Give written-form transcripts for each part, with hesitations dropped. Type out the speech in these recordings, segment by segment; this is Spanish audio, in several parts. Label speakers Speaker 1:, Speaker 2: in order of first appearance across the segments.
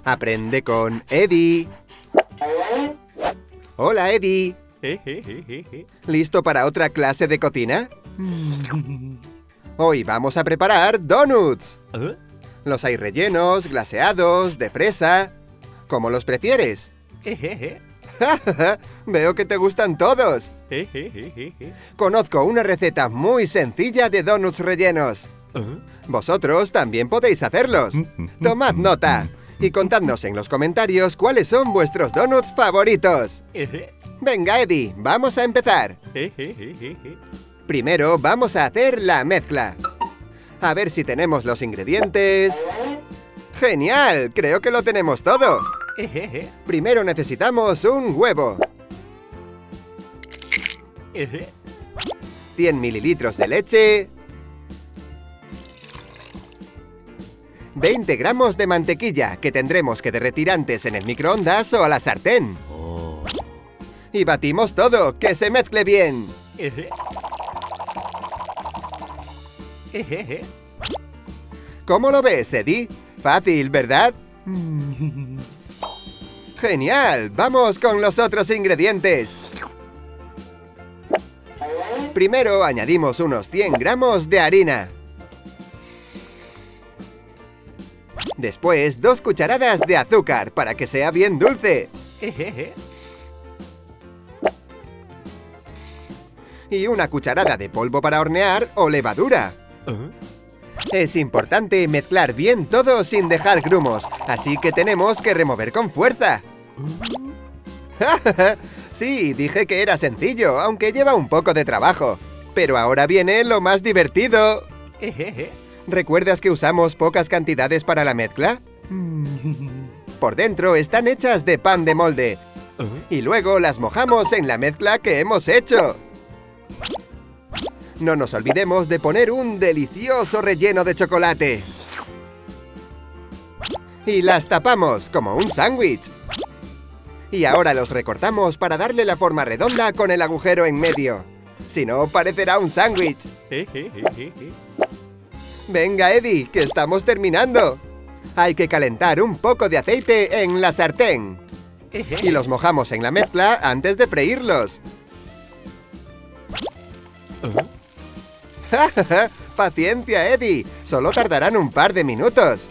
Speaker 1: Aprende con Eddie. Hola, Eddie. ¿Listo para otra clase de cocina? Hoy vamos a preparar donuts. Los hay rellenos, glaseados, de fresa. ¿Cómo los prefieres? Veo que te gustan todos. Conozco una receta muy sencilla de donuts rellenos. Vosotros también podéis hacerlos. Tomad nota y contadnos en los comentarios cuáles son vuestros donuts favoritos. Venga, Eddie, vamos a empezar. Primero vamos a hacer la mezcla. A ver si tenemos los ingredientes. ¡Genial! Creo que lo tenemos todo. Primero necesitamos un huevo. 100 mililitros de leche. 20 gramos de mantequilla, que tendremos que derretir antes en el microondas o a la sartén. Y batimos todo, que se mezcle bien. ¿Cómo lo ves, Eddie? Fácil, ¿verdad? ¡Genial! ¡Vamos con los otros ingredientes! Primero añadimos unos 100 gramos de harina. Después 2 cucharadas de azúcar para que sea bien dulce. Y una cucharada de polvo para hornear o levadura. Es importante mezclar bien todo sin dejar grumos, así que tenemos que remover con fuerza. Sí, dije que era sencillo, aunque lleva un poco de trabajo. Pero ahora viene lo más divertido. ¿Recuerdas que usamos pocas cantidades para la mezcla? Por dentro están hechas de pan de molde. Y luego las mojamos en la mezcla que hemos hecho. No nos olvidemos de poner un delicioso relleno de chocolate. Y las tapamos como un sándwich. Y ahora los recortamos para darle la forma redonda con el agujero en medio. Si no, parecerá un sándwich. Venga, Eddie, que estamos terminando. Hay que calentar un poco de aceite en la sartén. Y los mojamos en la mezcla antes de freírlos. Paciencia, Eddie. Solo tardarán un par de minutos.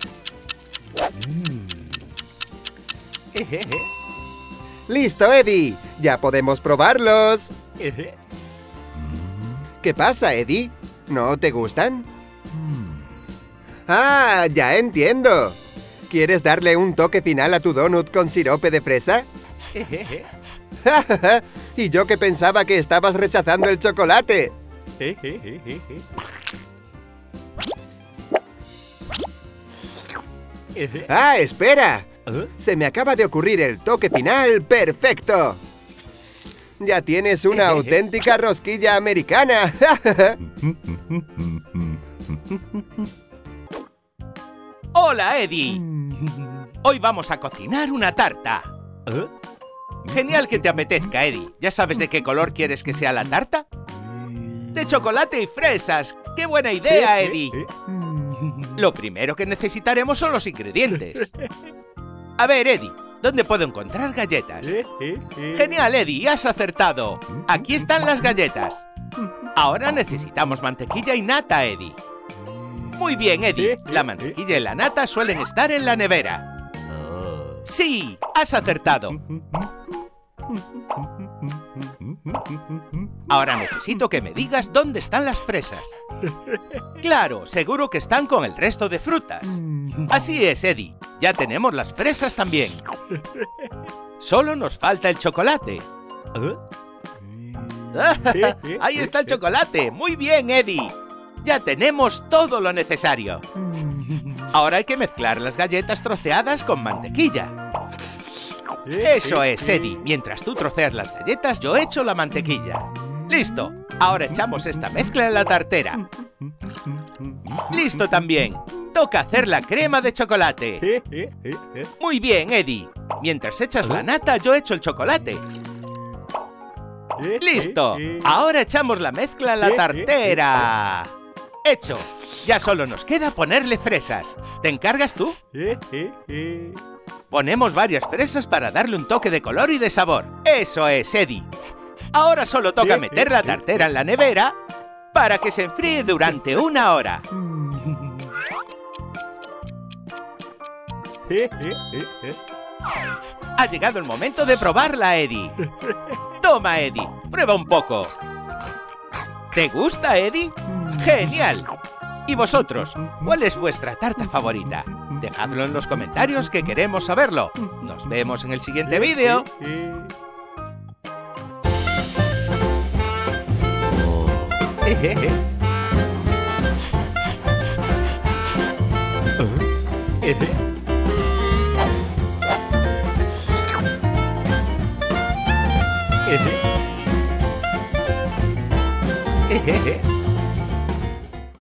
Speaker 1: ¡Listo, Eddie! ¡Ya podemos probarlos! ¿Qué pasa, Eddie? ¿No te gustan? ¡Ah! ¡Ya entiendo! ¿Quieres darle un toque final a tu donut con sirope de fresa? Y yo que pensaba que estabas rechazando el chocolate. ¡Ah, espera! Se me acaba de ocurrir el toque final perfecto. Ya tienes una auténtica rosquilla americana.
Speaker 2: ¡Hola, Eddie! Hoy vamos a cocinar una tarta. Genial que te apetezca, Eddie. ¿Ya sabes de qué color quieres que sea la tarta? De chocolate y fresas. ¡Qué buena idea, Eddie! Lo primero que necesitaremos son los ingredientes. A ver, Eddie, ¿dónde puedo encontrar galletas? Genial, Eddie, has acertado. Aquí están las galletas. Ahora necesitamos mantequilla y nata, Eddie. Muy bien, Eddie. La mantequilla y la nata suelen estar en la nevera. ¡Sí! ¡Has acertado! Ahora necesito que me digas dónde están las fresas. Claro, seguro que están con el resto de frutas. Así es, Eddie. Ya tenemos las fresas también. Solo nos falta el chocolate. ¡Ahí está el chocolate! ¡Muy bien, Eddie! Ya tenemos todo lo necesario. Ahora hay que mezclar las galletas troceadas con mantequilla. Eso es, Eddie. Mientras tú troceas las galletas, yo echo la mantequilla. ¡Listo! Ahora echamos esta mezcla en la tartera. ¡Listo también! Toca hacer la crema de chocolate. Muy bien, Eddie. Mientras echas la nata, yo echo el chocolate. ¡Listo! Ahora echamos la mezcla en la tartera. ¡Hecho! Ya solo nos queda ponerle fresas. ¿Te encargas tú? Ponemos varias fresas para darle un toque de color y de sabor. ¡Eso es, Eddie! Ahora solo toca meter la tartera en la nevera para que se enfríe durante 1 hora. Ha llegado el momento de probarla, Eddie. Toma, Eddie, prueba un poco. ¿Te gusta, Eddie? ¡Genial! ¿Y vosotros? ¿Cuál es vuestra tarta favorita? Dejadlo en los comentarios que queremos saberlo. Nos vemos en el siguiente vídeo.